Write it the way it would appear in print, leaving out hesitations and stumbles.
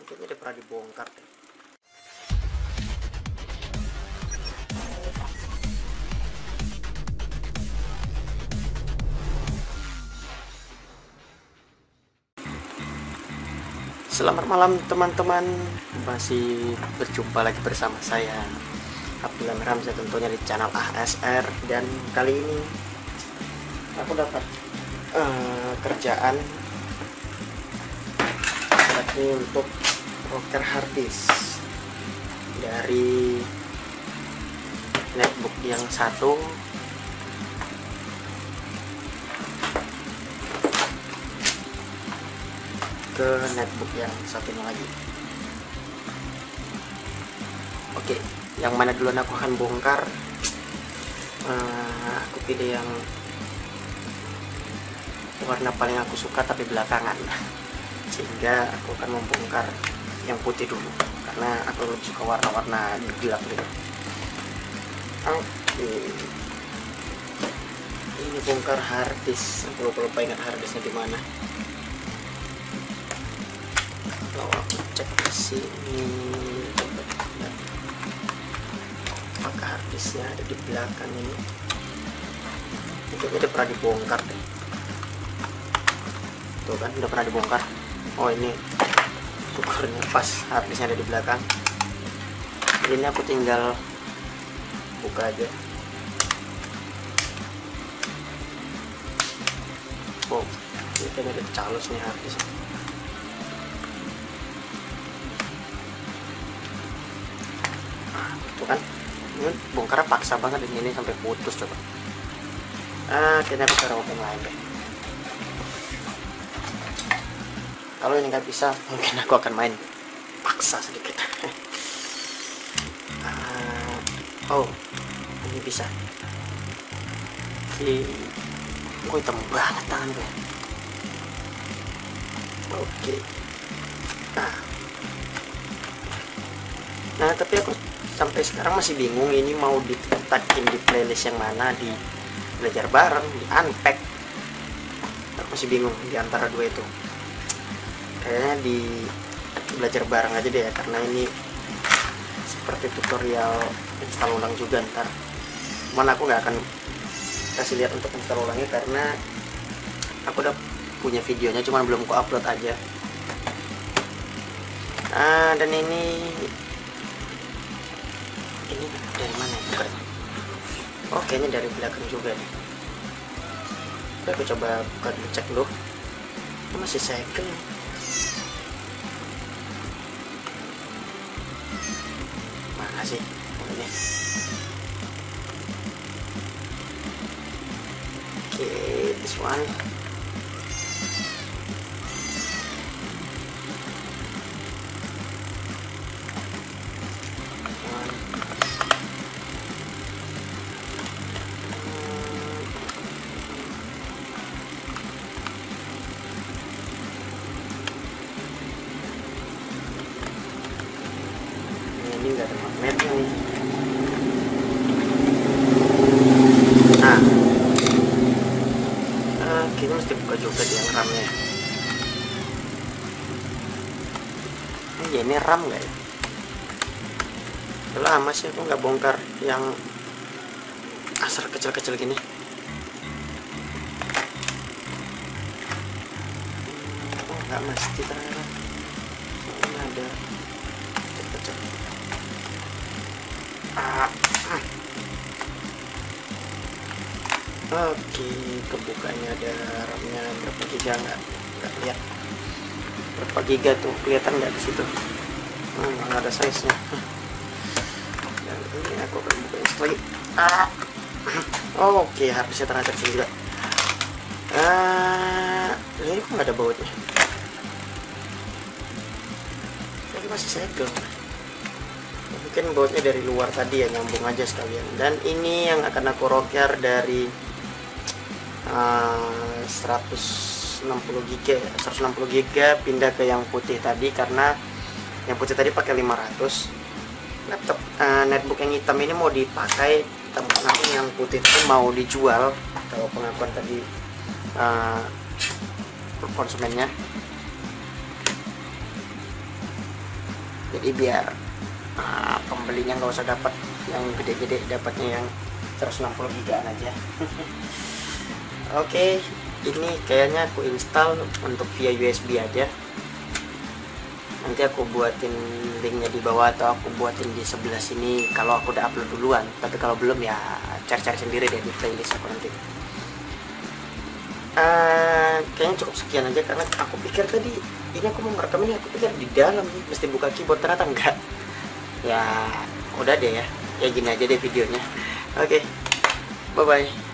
Kayaknya udah pernah dibongkar deh. Selamat malam teman-teman, masih berjumpa lagi bersama saya Abdullah Ramza tentunya di channel ASR. Dan kali ini aku dapat kerjaan ini untuk rocker harddisk dari netbook yang satu ke netbook yang satunya lagi. Oke, yang mana duluan aku akan bongkar. Aku pilih yang warna paling aku suka tapi belakangan, sehingga aku akan membongkar yang putih dulu karena aku lebih suka warna-warna gelap gitu. Oke, ini bongkar harddisk. Aku lupa ingat harddisknya di mana. Kalau aku cek ke sini, apakah harddisknya ada di belakang ini? Mungkin udah pernah dibongkar deh. Tuh kan, udah pernah dibongkar. Oh, ini tukernya pas harddisknya ada di belakang. Ini aku tinggal buka aja. Oh, ini ada calus nih harddisknya. Tuh kan, ini bongkarnya paksa banget ini sampai putus. Coba kayaknya aku cara open lain deh. Kalau ini nggak bisa, mungkin aku akan main paksa sedikit. Oh, ini bisa. Gue hitam banget tangan gue. Oke. Nah, tapi aku sampai sekarang masih bingung ini mau ditakin di playlist yang mana, di belajar bareng, di unpack. Aku masih bingung di antara dua itu. Kayaknya di belajar bareng aja deh ya, karena ini seperti tutorial install ulang juga ntar. Cuman aku nggak akan kasih lihat untuk install ulangnya karena aku udah punya videonya, cuman belum ku upload aja. Dan ini dari mana ya? Oh, kayaknya dari belakang juga nih. Aku coba buka dulu, cek dulu. Ini masih segel. Mana sih ini? Oke, this one. Ini nggak ada magnetnya nih. Kita mesti buka juga di yang RAM-nya. Ya, ini RAM nggak ya? Udah lama sih aku nggak bongkar yang asar kecil-kecil gini. Oh, nggak mesti ternyata. Ini ada kecil-kecil. Oke, kebukanya ada RAM-nya berapa giga, nggak lihat berapa giga tuh, kelihatan nggak di situ? Nggak ada size nya. Dan ini aku akan buka lagi. Oke, harusnya tengah kecil juga. Ini kok nggak ada bautnya? Ini masih segel. Mungkin bautnya dari luar tadi ya, nyambung aja sekalian. Dan ini yang akan aku rocker dari 160 GB pindah ke yang putih tadi, karena yang putih tadi pakai 500. Laptop netbook yang hitam ini mau dipakai, nanti yang putih itu mau dijual kalau pengakuan tadi konsumennya. Jadi biar pembelinya nggak usah dapat yang gede-gede, dapatnya yang 160 giga aja. Oke, ini kayaknya aku install untuk via USB aja. Nanti aku buatin linknya di bawah atau aku buatin di sebelah sini kalau aku udah upload duluan. Tapi kalau belum ya cari-cari sendiri deh di playlist aku nanti. Kayaknya cukup sekian aja karena aku pikir tadi ini aku mau merekam ini, aku pikir di dalam nih mesti buka keyboard, ternyata enggak. Ya udah deh ya, ya gini aja deh videonya. Oke, bye bye.